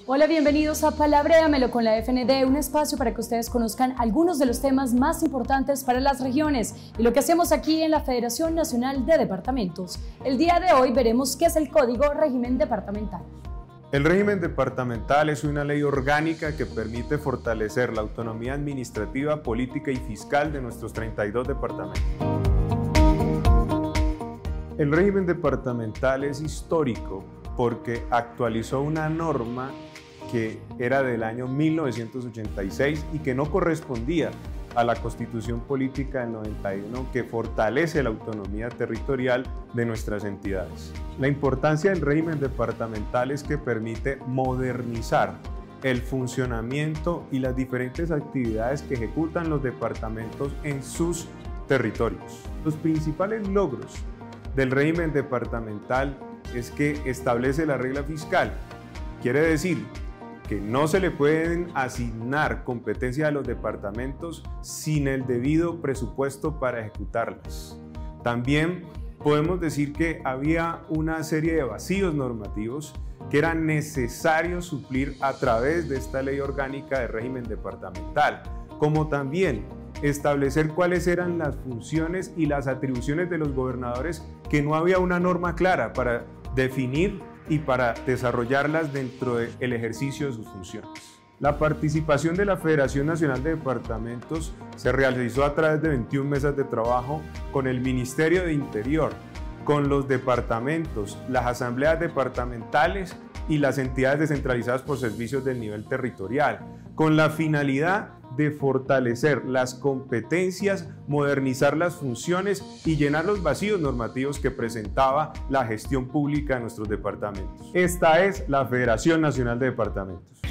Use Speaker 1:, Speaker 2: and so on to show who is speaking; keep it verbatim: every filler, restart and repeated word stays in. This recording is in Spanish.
Speaker 1: Hola, bienvenidos a Palabréamelo con la F N D, un espacio para que ustedes conozcan algunos de los temas más importantes para las regiones y lo que hacemos aquí en la Federación Nacional de Departamentos. El día de hoy veremos qué es el Código Régimen Departamental.
Speaker 2: El régimen departamental es una ley orgánica que permite fortalecer la autonomía administrativa, política y fiscal de nuestros treinta y dos departamentos. El régimen departamental es histórico porque actualizó una norma que era del año mil novecientos ochenta y seis y que no correspondía a la Constitución Política del noventa y uno, que fortalece la autonomía territorial de nuestras entidades. La importancia del régimen departamental es que permite modernizar el funcionamiento y las diferentes actividades que ejecutan los departamentos en sus territorios. Los principales logros del régimen departamental es que establece la regla fiscal. Quiere decir que no se le pueden asignar competencias a los departamentos sin el debido presupuesto para ejecutarlas. También podemos decir que había una serie de vacíos normativos que era necesario suplir a través de esta ley orgánica de régimen departamental, como también establecer cuáles eran las funciones y las atribuciones de los gobernadores, que no había una norma clara para definir y para desarrollarlas dentro del ejercicio de sus funciones. La participación de la Federación Nacional de Departamentos se realizó a través de veintiún mesas de trabajo con el Ministerio de Interior, con los departamentos, las asambleas departamentales y las entidades descentralizadas por servicios del nivel territorial, con la finalidad de fortalecer las competencias, modernizar las funciones y llenar los vacíos normativos que presentaba la gestión pública de nuestros departamentos. Esta es la Federación Nacional de Departamentos.